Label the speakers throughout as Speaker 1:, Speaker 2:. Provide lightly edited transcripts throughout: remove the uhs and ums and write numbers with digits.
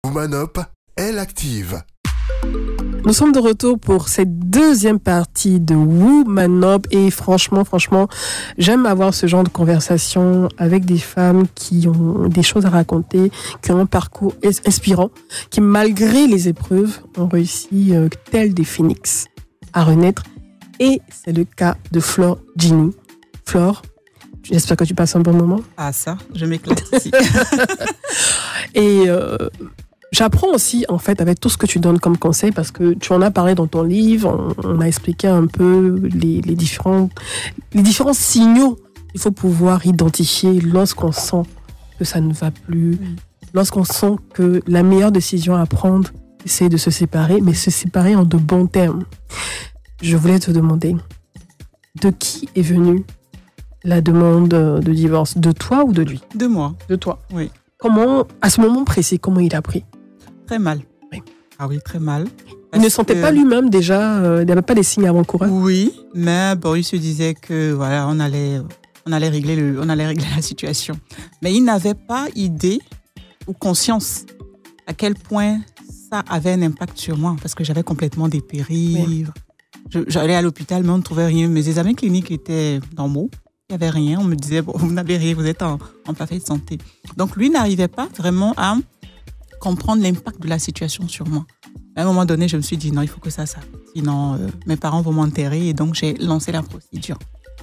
Speaker 1: Womanop, elle active.
Speaker 2: Nous sommes de retour pour cette deuxième partie de Womanop et franchement, j'aime avoir ce genre de conversation avec des femmes qui ont des choses à raconter, qui ont un parcours inspirant, qui malgré les épreuves ont réussi tel des phénix à renaître. Et c'est le cas de Flore Djinou. Flore, j'espère que tu passes un bon moment.
Speaker 3: Ah ça, je m'éclate ici.
Speaker 2: Et j'apprends aussi, en fait, avec tout ce que tu donnes comme conseil, parce que tu en as parlé dans ton livre, on a expliqué un peu les différents signaux qu'il faut pouvoir identifier lorsqu'on sent que ça ne va plus, lorsqu'on sent que la meilleure décision à prendre, c'est de se séparer, mais se séparer en de bons termes. Je voulais te demander, de qui est venue la demande de divorce? De toi ou de lui?
Speaker 3: De moi.
Speaker 2: De toi.
Speaker 3: Oui.
Speaker 2: Comment, à ce moment précis, comment il a pris?
Speaker 3: Très mal.
Speaker 2: Oui.
Speaker 3: Ah oui, très mal.
Speaker 2: Il ne sentait pas lui-même déjà, il n'y avait pas des signes avant-coureurs?
Speaker 3: Oui, mais bon, il se disait que voilà, on allait régler la situation. Mais il n'avait pas idée ou conscience à quel point ça avait un impact sur moi, parce que j'avais complètement dépéri. Oui. J'allais à l'hôpital, mais on ne trouvait rien. Mes examens cliniques étaient normaux. Il n'y avait rien. On me disait, bon, vous n'avez rien, vous êtes en parfaite santé. Donc, lui n'arrivait pas vraiment à comprendre l'impact de la situation sur moi. À un moment donné, je me suis dit, non, il faut que ça s'arrête. Sinon, mes parents vont m'enterrer. Et donc, j'ai lancé la procédure.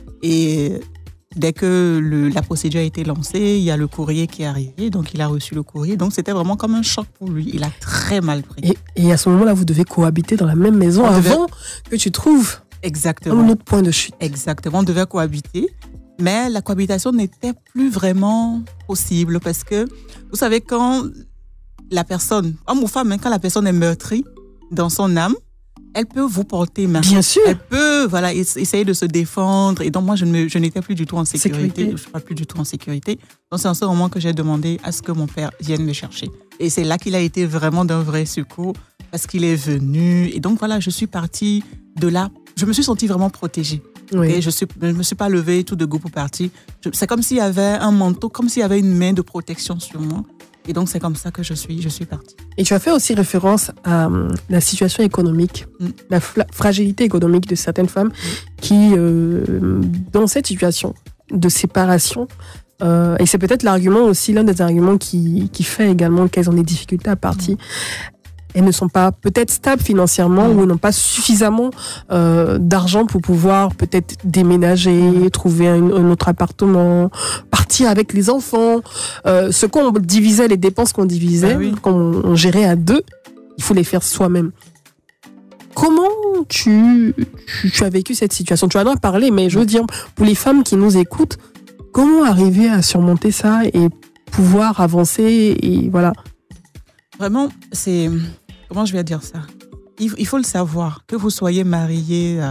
Speaker 3: Et dès que la procédure a été lancée, il y a le courrier qui est arrivé. Donc, il a reçu le courrier. Donc, c'était vraiment comme un choc pour lui. Il a très mal pris.
Speaker 2: Et à ce moment-là, vous devez cohabiter dans la même maison avant que tu trouves
Speaker 3: exactement
Speaker 2: un autre point de chute.
Speaker 3: Exactement, on devait cohabiter. Mais la cohabitation n'était plus vraiment possible parce que, vous savez, quand la personne, homme ou femme, quand la personne est meurtrie dans son âme, elle peut vous porter main.
Speaker 2: Bien sûr.
Speaker 3: Elle peut essayer de se défendre. Et donc, moi, je n'étais plus du tout en sécurité. Je ne suis pas plus du tout en sécurité. Donc, c'est en ce moment que j'ai demandé à ce que mon père vienne me chercher. Et c'est là qu'il a été vraiment d'un vrai secours parce qu'il est venu. Et donc, voilà, je suis partie de là. Je me suis sentie vraiment protégée. Oui. Et je ne me suis pas levée tout de go pour partir. C'est comme s'il y avait un manteau, comme s'il y avait une main de protection sur moi. Et donc, c'est comme ça que je suis partie.
Speaker 2: Et tu as fait aussi référence à la situation économique, la fragilité économique de certaines femmes qui, dans cette situation de séparation, et c'est peut-être l'argument aussi, l'un des arguments qui fait également qu'elles ont des difficultés à partir, elles ne sont pas peut-être stables financièrement ou n'ont pas suffisamment d'argent pour pouvoir peut-être déménager, trouver un autre appartement, partir avec les enfants. Ce qu'on divisait, les dépenses qu'on divisait, qu'on gérait à deux, il faut les faire soi-même. Comment tu as vécu cette situation? Tu en as parlé, mais je veux dire, pour les femmes qui nous écoutent, comment arriver à surmonter ça et pouvoir avancer et voilà.
Speaker 3: Vraiment, c'est... Comment je vais dire ça? Il faut le savoir, que vous soyez marié,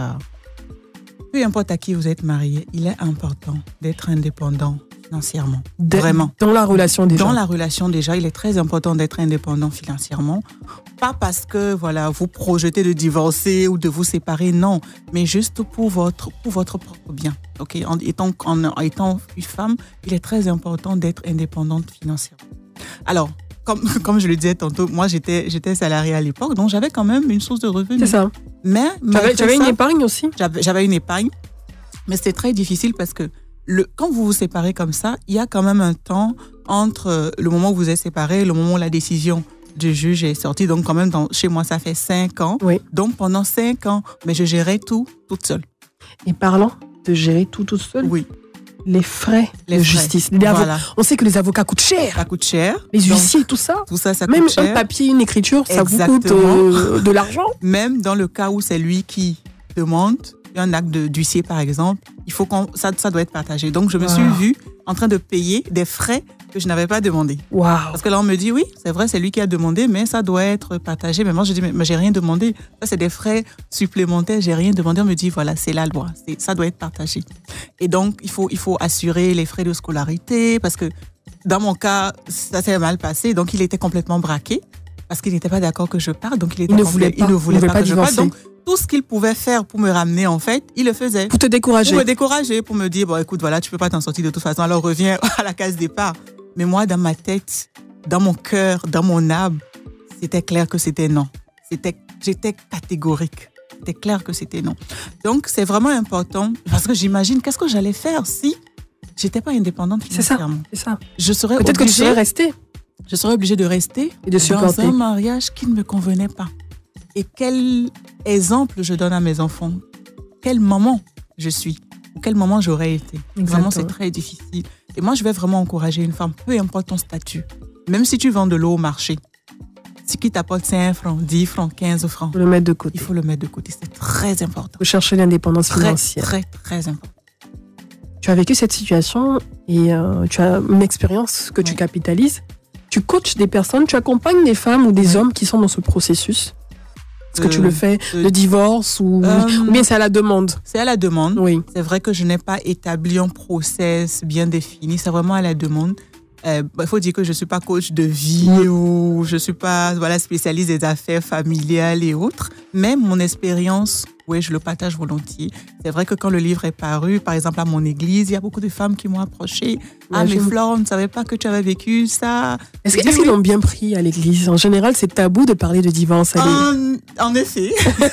Speaker 3: peu importe à qui vous êtes marié, il est important d'être indépendant financièrement. Vraiment.
Speaker 2: Dans la relation déjà.
Speaker 3: Dans la relation déjà, il est très important d'être indépendant financièrement. Pas parce que voilà, vous projetez de divorcer ou de vous séparer, non. Mais juste pour votre propre bien. Okay? En étant une femme, il est très important d'être indépendante financièrement. Alors, comme je le disais tantôt, moi j'étais salariée à l'époque, donc j'avais quand même une source de revenus.
Speaker 2: C'est ça.
Speaker 3: Mais
Speaker 2: tu avais une épargne aussi?
Speaker 3: J'avais une épargne, mais c'était très difficile parce que quand vous vous séparez comme ça, il y a quand même un temps entre le moment où vous êtes séparés et le moment où la décision du juge est sortie. Donc quand même, chez moi, ça fait 5 ans.
Speaker 2: Oui.
Speaker 3: Donc pendant 5 ans, mais je gérais tout toute seule.
Speaker 2: Et parlant de gérer tout toute seule,
Speaker 3: oui.
Speaker 2: Les frais de justice.
Speaker 3: Voilà.
Speaker 2: On sait que les avocats coûtent cher.
Speaker 3: Ça coûte cher.
Speaker 2: Les huissiers, tout ça.
Speaker 3: Tout ça
Speaker 2: même
Speaker 3: coûte cher.
Speaker 2: Même un papier, une écriture, ça
Speaker 3: exactement.
Speaker 2: Vous coûte de l'argent.
Speaker 3: Même dans le cas où c'est lui qui demande un acte d'huissier, par exemple, il faut ça doit être partagé. Donc, je me suis vue en train de payer des frais que je n'avais pas demandé.
Speaker 2: Wow.
Speaker 3: Parce que là, on me dit, oui, c'est vrai, c'est lui qui a demandé, mais ça doit être partagé. Mais moi, je dis, mais j'ai rien demandé. Ça, c'est des frais supplémentaires, j'ai rien demandé. On me dit, voilà, c'est la loi, ça doit être partagé. Et donc, il faut assurer les frais de scolarité, parce que dans mon cas, ça s'est mal passé. Donc, il était complètement braqué, parce qu'il n'était pas d'accord que je parte. Donc, il ne voulait pas que je parte. Donc, tout ce qu'il pouvait faire pour me ramener, en fait, il le faisait.
Speaker 2: Pour te décourager.
Speaker 3: Pour me décourager, pour me dire, bon, écoute, voilà, tu peux pas t'en sortir de toute façon, alors reviens à la case départ. Mais moi, dans ma tête, dans mon cœur, dans mon âme, c'était clair que c'était non. J'étais catégorique. C'était clair que c'était non. Donc, c'est vraiment important parce que j'imagine qu'est-ce que j'allais faire si j'étais pas indépendante financièrement.
Speaker 2: C'est ça.
Speaker 3: Je serais
Speaker 2: Peut-être que tu serais restée.
Speaker 3: Je serais obligée de rester
Speaker 2: et de supporter
Speaker 3: dans un mariage qui ne me convenait pas. Et quel exemple je donne à mes enfants? Quel moment je suis? Ou quel moment j'aurais été?
Speaker 2: Exactement.
Speaker 3: Vraiment, c'est très difficile. Et moi, je vais vraiment encourager une femme, peu importe ton statut. Même si tu vends de l'eau au marché, ce qui t'apporte 5 francs, 10 francs, 15 francs,
Speaker 2: il faut le mettre de côté.
Speaker 3: Il faut le mettre de côté. C'est très important.
Speaker 2: Il faut chercher l'indépendance financière.
Speaker 3: Très, très important.
Speaker 2: Tu as vécu cette situation et tu as une expérience que tu capitalises. Tu coaches des personnes, tu accompagnes des femmes ou des hommes qui sont dans ce processus. Est-ce que tu le fais de divorce ou bien c'est à la demande? C'est
Speaker 3: à la demande.
Speaker 2: Oui.
Speaker 3: C'est vrai que je n'ai pas établi un process bien défini. C'est vraiment à la demande. Il faut dire que je ne suis pas coach de vie ou je ne suis pas spécialiste des affaires familiales et autres. Mais mon expérience, oui, je le partage volontiers. C'est vrai que quand le livre est paru, par exemple à mon église, il y a beaucoup de femmes qui m'ont approché. Ah, mais Flore, on ne savait pas que tu avais vécu ça.
Speaker 2: Est-ce qu'ils l'ont bien pris à l'église? En général, c'est tabou de parler de divorce.
Speaker 3: En effet.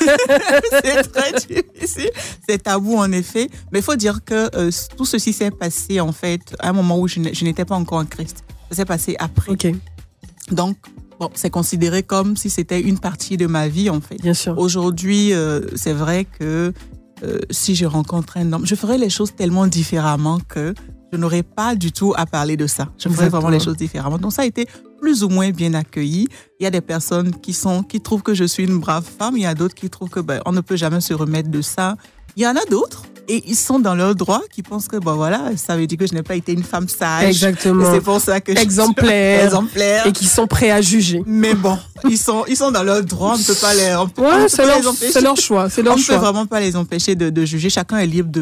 Speaker 3: C'est très difficile. C'est tabou, en effet. Mais il faut dire que tout ceci s'est passé, en fait, à un moment où je n'étais pas encore en Christ. Ça s'est passé après.
Speaker 2: OK.
Speaker 3: Donc, bon, c'est considéré comme si c'était une partie de ma vie, en fait.
Speaker 2: Bien sûr.
Speaker 3: Aujourd'hui, c'est vrai que si je rencontre un homme, je ferais les choses tellement différemment que je n'aurais pas du tout à parler de ça. Je ferais vraiment les choses différemment. Donc, ça a été plus ou moins bien accueilli. Il y a des personnes qui trouvent que je suis une brave femme. Il y a d'autres qui trouvent que on ne peut jamais se remettre de ça. Il y en a d'autres. Et ils sont dans leur droit, qui pensent que ça veut dire que je n'ai pas été une femme sage.
Speaker 2: Exactement.
Speaker 3: Et c'est pour ça que je
Speaker 2: exemplaire.
Speaker 3: Exemplaire.
Speaker 2: Et qui sont prêts à juger.
Speaker 3: Mais bon, ils sont dans leur droit, on ne peut pas les empêcher.
Speaker 2: C'est leur choix. C'est leur choix.
Speaker 3: On ne peut vraiment pas les empêcher de juger. Chacun est libre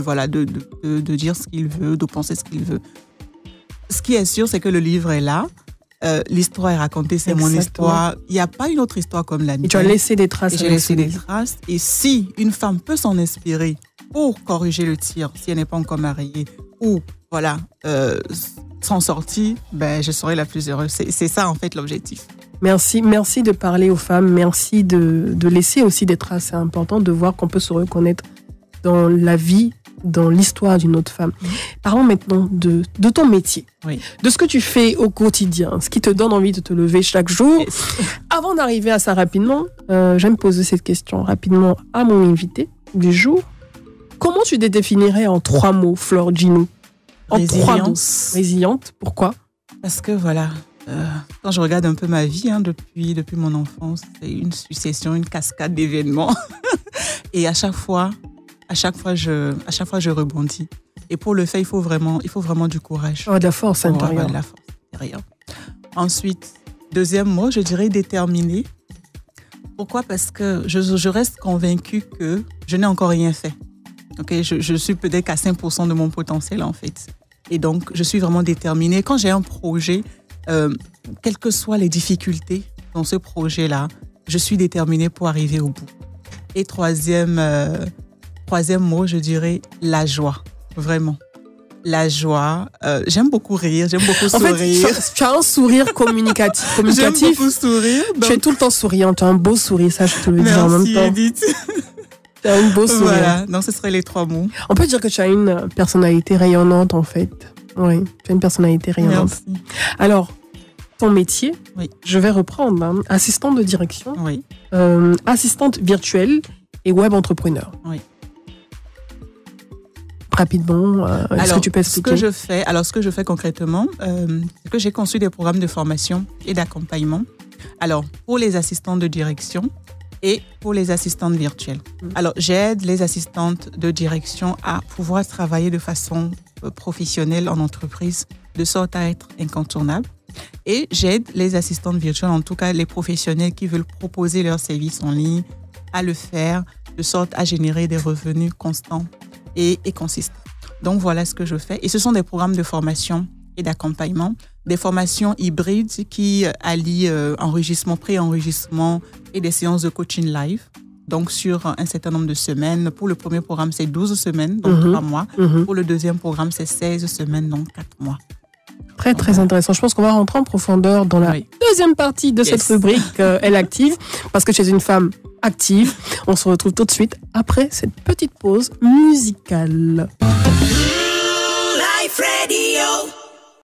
Speaker 3: de dire ce qu'il veut, de penser ce qu'il veut. Ce qui est sûr, c'est que le livre est là. L'histoire est racontée, c'est mon histoire. Il n'y a pas une autre histoire comme la mienne.
Speaker 2: Et tu as laissé des traces.
Speaker 3: J'ai laissé des traces. Et si une femme peut s'en inspirer pour corriger le tir, si elle n'est pas encore mariée, ou s'en sortir, je serai la plus heureuse. C'est ça, en fait, l'objectif.
Speaker 2: Merci de parler aux femmes. Merci de laisser aussi des traces. C'est important de voir qu'on peut se reconnaître dans la vie, dans l'histoire d'une autre femme. Parlons maintenant de ton métier, de ce que tu fais au quotidien, ce qui te donne envie de te lever chaque jour. Yes. Avant d'arriver à ça rapidement, j'aime poser cette question rapidement à mon invité du jour. Comment tu te définirais en 3 mots, Flore Djinou? En 3 mots. Résiliente. Pourquoi?
Speaker 3: Parce que quand je regarde un peu ma vie, depuis mon enfance, c'est une succession, une cascade d'événements. Et à chaque fois, je rebondis. Et pour le faire, il faut vraiment du courage.
Speaker 2: De la force intérieure.
Speaker 3: De la force intérieure. Ensuite, deuxième mot, je dirais déterminé. Pourquoi? Parce que je reste convaincue que je n'ai encore rien fait. Okay? Je suis peut-être qu'à 5% de mon potentiel, en fait. Et donc, je suis vraiment déterminée. Quand j'ai un projet, quelles que soient les difficultés dans ce projet-là, je suis déterminée pour arriver au bout. Et troisième mot, je dirais la joie. Vraiment. La joie. J'aime beaucoup rire, j'aime beaucoup sourire.
Speaker 2: En fait, tu as un sourire communicatif.
Speaker 3: J'aime beaucoup sourire.
Speaker 2: Donc... Tu es tout le temps souriant, tu as un beau sourire, ça je te le dis en même temps.
Speaker 3: Merci Edith.
Speaker 2: Tu as un beau sourire.
Speaker 3: Voilà, donc ce seraient les 3 mots.
Speaker 2: On peut dire que tu as une personnalité rayonnante en fait. Oui, tu as une personnalité rayonnante.
Speaker 3: Merci.
Speaker 2: Alors, ton métier, je vais reprendre, assistante de direction, assistante virtuelle et web entrepreneur.
Speaker 3: Oui.
Speaker 2: Rapidement, est-ce que tu peux expliquer?
Speaker 3: Ce que je fais concrètement, c'est que j'ai conçu des programmes de formation et d'accompagnement. Alors, pour les assistantes de direction et pour les assistantes virtuelles. Alors, j'aide les assistantes de direction à pouvoir travailler de façon professionnelle en entreprise, de sorte à être incontournables. Et j'aide les assistantes virtuelles, en tout cas les professionnels qui veulent proposer leurs services en ligne, à le faire de sorte à générer des revenus constants et consistants. Donc, voilà ce que je fais. Et ce sont des programmes de formation et d'accompagnement, des formations hybrides qui allient enregistrement, pré-enregistrement et des séances de coaching live. Donc, sur un certain nombre de semaines. Pour le premier programme, c'est 12 semaines, donc 3 mois. Pour le deuxième programme, c'est 16 semaines, donc 4 mois.
Speaker 2: Très, très intéressant. Je pense qu'on va rentrer en profondeur dans la deuxième partie de cette rubrique Elle active, parce que tu es une femme active. On se retrouve tout de suite après cette petite pause musicale.
Speaker 4: Life Radio.